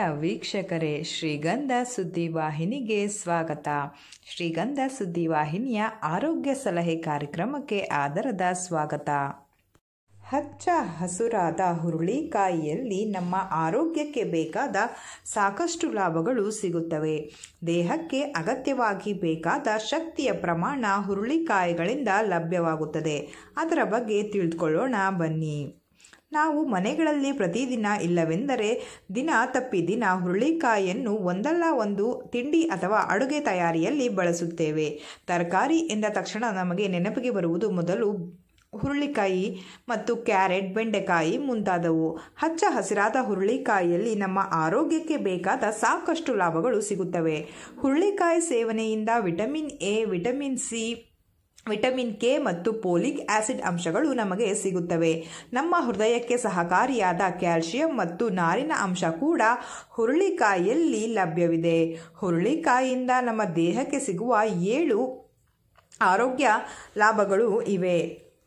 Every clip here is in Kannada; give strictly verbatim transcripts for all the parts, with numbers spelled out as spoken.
ವೀಕ್ಷಕರೇ, ಶ್ರೀಗಂಧ ಸುದ್ದಿವಾಹಿನಿಗೆ ಸ್ವಾಗತ. ಶ್ರೀಗಂಧ ಸುದ್ದಿವಾಹಿನಿಯ ಆರೋಗ್ಯ ಸಲಹೆ ಕಾರ್ಯಕ್ರಮಕ್ಕೆ ಆದರದ ಸ್ವಾಗತ. ಹಚ್ಚ ಹಸುರಾದ ಹುರುಳಿಕಾಯಿಯಲ್ಲಿ ನಮ್ಮ ಆರೋಗ್ಯಕ್ಕೆ ಬೇಕಾದ ಸಾಕಷ್ಟು ಲಾಭಗಳು ಸಿಗುತ್ತವೆ. ದೇಹಕ್ಕೆ ಅಗತ್ಯವಾಗಿ ಬೇಕಾದ ಶಕ್ತಿಯ ಪ್ರಮಾಣ ಹುರುಳಿಕಾಯಿಗಳಿಂದ ಲಭ್ಯವಾಗುತ್ತದೆ. ಅದರ ಬಗ್ಗೆ ತಿಳಿದುಕೊಳ್ಳೋಣ ಬನ್ನಿ. ನಾವು ಮನೆಗಳಲ್ಲಿ ಪ್ರತಿದಿನ ಇಲ್ಲವೆಂದರೆ ದಿನ ತಪ್ಪಿ ದಿನ ಹುರುಳಿಕಾಯಿಯನ್ನು ಒಂದಲ್ಲ ಒಂದು ತಿಂಡಿ ಅಥವಾ ಅಡುಗೆ ತಯಾರಿಯಲ್ಲಿ ಬಳಸುತ್ತೇವೆ. ತರಕಾರಿ ಎಂದ ತಕ್ಷಣ ನಮಗೆ ನೆನಪಿಗೆ ಬರುವುದು ಮೊದಲು ಹುರುಳಿಕಾಯಿ ಮತ್ತು ಕ್ಯಾರೆಟ್, ಬೆಂಡೆಕಾಯಿ ಮುಂತಾದವು. ಹಚ್ಚ ಹಸಿರಾದ ಹುರುಳಿಕಾಯಿಯಲ್ಲಿ ನಮ್ಮ ಆರೋಗ್ಯಕ್ಕೆ ಬೇಕಾದ ಸಾಕಷ್ಟು ಲಾಭಗಳು ಸಿಗುತ್ತವೆ. ಹುರುಳಿಕಾಯಿ ಸೇವನೆಯಿಂದ vitamin A, vitamin C, vitamin K ಮತ್ತು ಫೋಲಿಕ್ ಆಸಿಡ್ ಅಂಶಗಳು ನಮಗೆ ಸಿಗುತ್ತವೆ. ನಮ್ಮ ಹೃದಯಕ್ಕೆ ಸಹಕಾರಿಯಾದ ಕ್ಯಾಲ್ಸಿಯಂ ಮತ್ತು ನಾರಿನ ಅಂಶ ಕೂಡ ಹುರುಳಿಕಾಯಿಯಲ್ಲಿ ಲಭ್ಯವಿದೆ. ಹುರುಳಿಕಾಯಿಯಿಂದ ನಮ್ಮ ದೇಹಕ್ಕೆ ಸಿಗುವ ಏಳು ಆರೋಗ್ಯ ಲಾಭಗಳು ಇವೆ.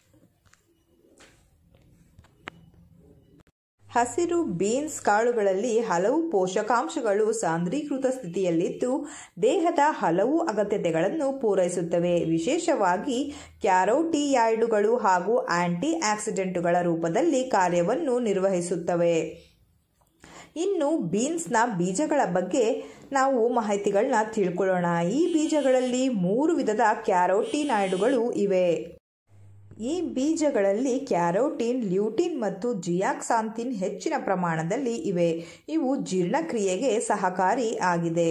ಹಸಿರು ಬೀನ್ಸ್ ಕಾಳುಗಳಲ್ಲಿ ಹಲವು ಪೋಷಕಾಂಶಗಳು ಸಾಂದ್ರೀಕೃತ ಸ್ಥಿತಿಯಲ್ಲಿದ್ದು ದೇಹದ ಹಲವು ಅಗತ್ಯತೆಗಳನ್ನು ಪೂರೈಸುತ್ತವೆ. ವಿಶೇಷವಾಗಿ ಕ್ಯಾರೋಟಿಯಾಯ್ಡುಗಳು ಹಾಗೂ ಆಂಟಿ ಆಕ್ಸಿಡೆಂಟುಗಳ ರೂಪದಲ್ಲಿ ಕಾರ್ಯವನ್ನು ನಿರ್ವಹಿಸುತ್ತವೆ. ಇನ್ನು ಬೀನ್ಸ್ನ ಬೀಜಗಳ ಬಗ್ಗೆ ನಾವು ಮಾಹಿತಿಗಳನ್ನ ತಿಳ್ಕೊಳ್ಳೋಣ. ಈ ಬೀಜಗಳಲ್ಲಿ ಮೂರು ವಿಧದ ಕ್ಯಾರೋಟಿನಾಯ್ಡುಗಳು ಇವೆ. ಈ ಬೀಜಗಳಲ್ಲಿ ಕ್ಯಾರೋಟಿನ್, ಲ್ಯೂಟಿನ್ ಮತ್ತು ಜಿಯಾಕ್ಸಾಂಥಿನ್ ಹೆಚ್ಚಿನ ಪ್ರಮಾಣದಲ್ಲಿ ಇವೆ. ಇವು ಜೀರ್ಣಕ್ರಿಯೆಗೆ ಸಹಕಾರಿ ಆಗಿದೆ.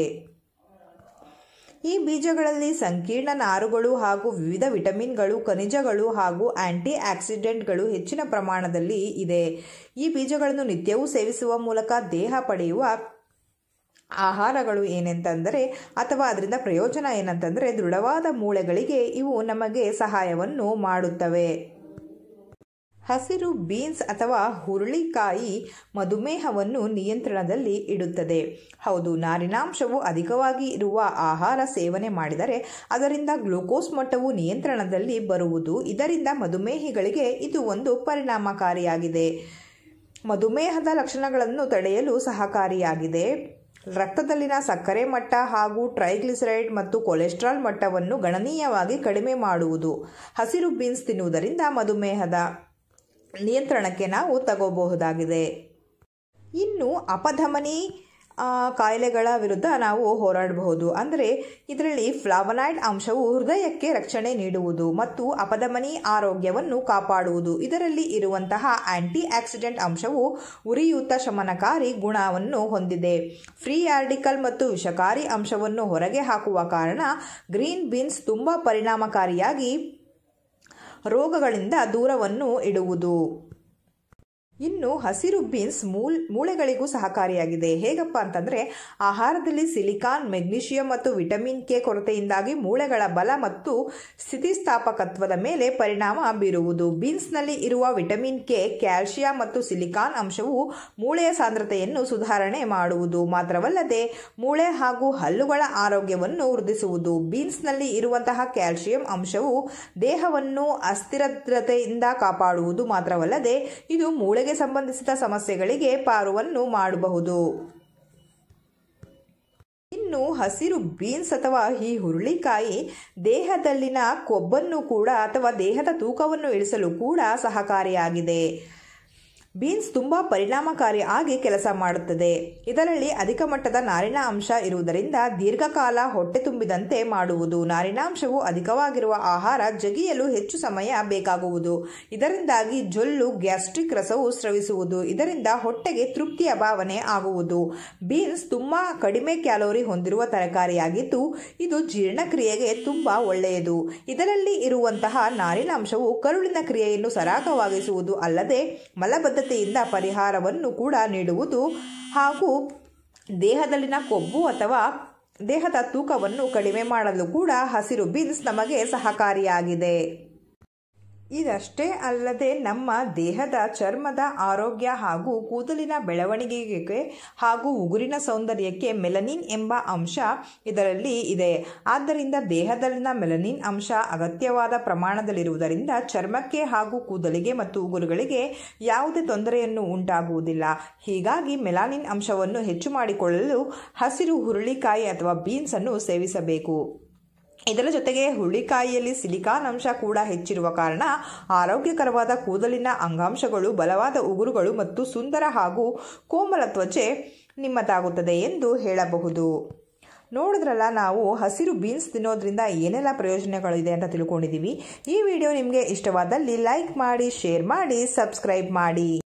ಈ ಬೀಜಗಳಲ್ಲಿ ಸಂಕೀರ್ಣ ನಾರುಗಳು ಹಾಗೂ ವಿವಿಧ ವಿಟಮಿನ್ಗಳು, ಖನಿಜಗಳು ಹಾಗೂ ಆಂಟಿ ಆಕ್ಸಿಡೆಂಟ್ಗಳು ಹೆಚ್ಚಿನ ಪ್ರಮಾಣದಲ್ಲಿ ಇದೆ. ಈ ಬೀಜಗಳನ್ನು ನಿತ್ಯವೂ ಸೇವಿಸುವ ಮೂಲಕ ದೇಹ ಪಡೆಯುವ ಆಹಾರಗಳು ಏನೆಂತಂದರೆ ಅಥವಾ ಅದರಿಂದ ಪ್ರಯೋಜನ ಏನಂತಂದರೆ ದೃಢವಾದ ಮೂಳೆಗಳಿಗೆ ಇವು ನಮಗೆ ಸಹಾಯವನ್ನು ಮಾಡುತ್ತವೆ. ಹಸಿರು ಬೀನ್ಸ್ ಅಥವಾ ಹುರುಳಿಕಾಯಿ ಮಧುಮೇಹವನ್ನು ನಿಯಂತ್ರಣದಲ್ಲಿ ಇಡುತ್ತದೆ. ಹೌದು, ನಾರಿನಾಂಶವು ಅಧಿಕವಾಗಿ ಇರುವ ಆಹಾರ ಸೇವನೆ ಮಾಡಿದರೆ ಅದರಿಂದ ಗ್ಲೂಕೋಸ್ ಮಟ್ಟವು ನಿಯಂತ್ರಣದಲ್ಲಿ ಬರುವುದು. ಇದರಿಂದ ಮಧುಮೇಹಿಗಳಿಗೆ ಇದು ಒಂದು ಪರಿಣಾಮಕಾರಿಯಾಗಿದೆ. ಮಧುಮೇಹದ ಲಕ್ಷಣಗಳನ್ನು ತಡೆಯಲು ಸಹಕಾರಿಯಾಗಿದೆ. ರಕ್ತದಲ್ಲಿನ ಸಕ್ಕರೆ ಮಟ್ಟ ಹಾಗೂ ಟ್ರೈಗ್ಲಿಸರೈಡ್ ಮತ್ತು ಕೊಲೆಸ್ಟ್ರಾಲ್ ಮಟ್ಟವನ್ನು ಗಣನೀಯವಾಗಿ ಕಡಿಮೆ ಮಾಡುವುದು. ಹಸಿರು ಬೀನ್ಸ್ ತಿನ್ನುವುದರಿಂದ ಮಧುಮೇಹದ ನಿಯಂತ್ರಣಕ್ಕೆ ನಾವು ತಗೋಬಹುದಾಗಿದೆ. ಇನ್ನು ಅಪಧಮನಿ ಕಾಯಿಲೆಗಳ ವಿರುದ್ಧ ನಾವು ಹೋರಾಡಬಹುದು. ಅಂದರೆ ಇದರಲ್ಲಿ ಫ್ಲಾವನಾಯ್ಡ್ ಅಂಶವು ಹೃದಯಕ್ಕೆ ರಕ್ಷಣೆ ನೀಡುವುದು ಮತ್ತು ಅಪಧಮನಿ ಆರೋಗ್ಯವನ್ನು ಕಾಪಾಡುವುದು. ಇದರಲ್ಲಿ ಇರುವಂತಹ ಆಂಟಿ ಆಕ್ಸಿಡೆಂಟ್ ಅಂಶವು ಉರಿಯೂತ ಶಮನಕಾರಿ ಗುಣವನ್ನು ಹೊಂದಿದೆ. ಫ್ರೀ ರಾಡಿಕಲ್ ಮತ್ತು ವಿಷಕಾರಿ ಅಂಶವನ್ನು ಹೊರಗೆ ಹಾಕುವ ಕಾರಣ ಗ್ರೀನ್ ಬೀನ್ಸ್ ತುಂಬ ಪರಿಣಾಮಕಾರಿಯಾಗಿ ರೋಗಗಳಿಂದ ದೂರವನ್ನು ಇಡುವುದು. ಇನ್ನು ಹಸಿರು ಬೀನ್ಸ್ ಮೂಲ್ ಮೂಳೆಗಳಿಗೂ ಸಹಕಾರಿಯಾಗಿದೆ. ಹೇಗಪ್ಪ ಅಂತಂದರೆ ಆಹಾರದಲ್ಲಿ ಸಿಲಿಕಾನ್, ಮೆಗ್ನೀಷಿಯಂ ಮತ್ತು ವಿಟಮಿನ್ ಕೆ ಕೊರತೆಯಿಂದಾಗಿ ಮೂಳೆಗಳ ಬಲ ಮತ್ತು ಸ್ಥಿತಿಸ್ಥಾಪಕತ್ವದ ಮೇಲೆ ಪರಿಣಾಮ ಬೀರುವುದು. ಬೀನ್ಸ್ನಲ್ಲಿ ಇರುವ ವಿಟಮಿನ್ ಕೆ, ಕ್ಯಾಲ್ಸಿಯಂ ಮತ್ತು ಸಿಲಿಕಾನ್ ಅಂಶವು ಮೂಳೆಯ ಸಾಂದ್ರತೆಯನ್ನು ಸುಧಾರಣೆ ಮಾಡುವುದು ಮಾತ್ರವಲ್ಲದೆ ಮೂಳೆ ಹಾಗೂ ಹಲ್ಲುಗಳ ಆರೋಗ್ಯವನ್ನು ವೃದ್ಧಿಸುವುದು. ಬೀನ್ಸ್ನಲ್ಲಿ ಇರುವಂತಹ ಕ್ಯಾಲ್ಸಿಯಂ ಅಂಶವು ದೇಹವನ್ನು ಅಸ್ಥಿರತೆಯಿಂದ ಕಾಪಾಡುವುದು ಮಾತ್ರವಲ್ಲದೆ ಇದು ಮೂಳೆಗೆ ಸಂಬಂಧಿಸಿದ ಸಮಸ್ಯೆಗಳಿಗೆ ಪಾರುವನ್ನು ಮಾಡಬಹುದು. ಇನ್ನು ಹಸಿರು ಬೀನ್ಸ್ ಅಥವಾ ಈ ಹುರುಳಿಕಾಯಿ ದೇಹದಲ್ಲಿನ ಕೊಬ್ಬನ್ನು ಕೂಡ ಅಥವಾ ದೇಹದ ತೂಕವನ್ನು ಇಳಿಸಲು ಕೂಡ ಸಹಕಾರಿಯಾಗಿದೆ. ಬೀನ್ಸ್ ತುಂಬ ಪರಿಣಾಮಕಾರಿಯಾಗಿ ಕೆಲಸ ಮಾಡುತ್ತದೆ. ಇದರಲ್ಲಿ ಅಧಿಕ ಮಟ್ಟದ ನಾರಿನ ಅಂಶ ಇರುವುದರಿಂದ ದೀರ್ಘಕಾಲ ಹೊಟ್ಟೆ ತುಂಬಿದಂತೆ ಮಾಡುವುದು. ನಾರಿನಾಂಶವು ಅಧಿಕವಾಗಿರುವ ಆಹಾರ ಜಗಿಯಲು ಹೆಚ್ಚು ಸಮಯ ಬೇಕಾಗುವುದು. ಇದರಿಂದಾಗಿ ಜೊಲ್ಲು, ಗ್ಯಾಸ್ಟ್ರಿಕ್ ರಸವು ಸ್ರವಿಸುವುದು. ಇದರಿಂದ ಹೊಟ್ಟೆಗೆ ತೃಪ್ತಿಯ ಭಾವನೆ ಆಗುವುದು. ಬೀನ್ಸ್ ತುಂಬ ಕಡಿಮೆ ಕ್ಯಾಲೋರಿ ಹೊಂದಿರುವ ತರಕಾರಿಯಾಗಿದ್ದು ಇದು ಜೀರ್ಣಕ್ರಿಯೆಗೆ ತುಂಬ ಒಳ್ಳೆಯದು. ಇದರಲ್ಲಿ ಇರುವಂತಹ ನಾರಿನಾಂಶವು ಕರುಳಿನ ಕ್ರಿಯೆಯನ್ನು ಸರಾಗವಾಗಿಸುವುದು ಅಲ್ಲದೆ ಮಲಬದ್ಧತೆ ಯಿಂದ ಪರಿಹಾರವನ್ನು ಕೂಡ ನೀಡುವುದು ಹಾಗೂ ದೇಹದಲ್ಲಿನ ಕೊಬ್ಬು ಅಥವಾ ದೇಹದ ತೂಕವನ್ನು ಕಡಿಮೆ ಮಾಡಲು ಕೂಡ ಹಸಿರು ಬೀನ್ಸ್ ನಮಗೆ ಸಹಕಾರಿಯಾಗಿದೆ. ಇದಷ್ಟೇ ಅಲ್ಲದೆ ನಮ್ಮ ದೇಹದ ಚರ್ಮದ ಆರೋಗ್ಯ ಹಾಗೂ ಕೂದಲಿನ ಬೆಳವಣಿಗೆಗೆ ಹಾಗೂ ಉಗುರಿನ ಸೌಂದರ್ಯಕ್ಕೆ ಮೆಲನಿನ್ ಎಂಬ ಅಂಶ ಇದರಲ್ಲಿ ಇದೆ. ಆದ್ದರಿಂದ ದೇಹದಲ್ಲಿನ ಮೆಲನಿನ್ ಅಂಶ ಅಗತ್ಯವಾದ ಪ್ರಮಾಣದಲ್ಲಿರುವುದರಿಂದ ಚರ್ಮಕ್ಕೆ ಹಾಗೂ ಕೂದಲಿಗೆ ಮತ್ತು ಉಗುರುಗಳಿಗೆ ಯಾವುದೇ ತೊಂದರೆಯನ್ನು ಉಂಟಾಗುವುದಿಲ್ಲ. ಹೀಗಾಗಿ ಮೆಲನಿನ್ ಅಂಶವನ್ನು ಹೆಚ್ಚು ಮಾಡಿಕೊಳ್ಳಲು ಹಸಿರು ಹುರುಳಿಕಾಯಿ ಅಥವಾ ಬೀನ್ಸ್ ಅನ್ನು ಸೇವಿಸಬೇಕು. ಇದರ ಜೊತೆಗೆ ಹುರುಳಿಕಾಯಿಯಲ್ಲಿ ಸಿಲಿಕಾನ್ ಅಂಶ ಕೂಡ ಹೆಚ್ಚಿರುವ ಕಾರಣ ಆರೋಗ್ಯಕರವಾದ ಕೂದಲಿನ ಅಂಗಾಂಶಗಳು, ಬಲವಾದ ಉಗುರುಗಳು ಮತ್ತು ಸುಂದರ ಹಾಗೂ ಕೋಮಲ ತ್ವಚೆ ನಿಮ್ಮದಾಗುತ್ತದೆ ಎಂದು ಹೇಳಬಹುದು. ನೋಡಿದ್ರಲ್ಲ, ನಾವು ಹಸಿರು ಬೀನ್ಸ್ ತಿನ್ನೋದ್ರಿಂದ ಏನೆಲ್ಲ ಪ್ರಯೋಜನಗಳಿದೆ ಅಂತ ತಿಳ್ಕೊಂಡಿದ್ದೀವಿ. ಈ ವಿಡಿಯೋ ನಿಮಗೆ ಇಷ್ಟವಾದಲ್ಲಿ ಲೈಕ್ ಮಾಡಿ, ಶೇರ್ ಮಾಡಿ, ಸಬ್ಸ್ಕ್ರೈಬ್ ಮಾಡಿ.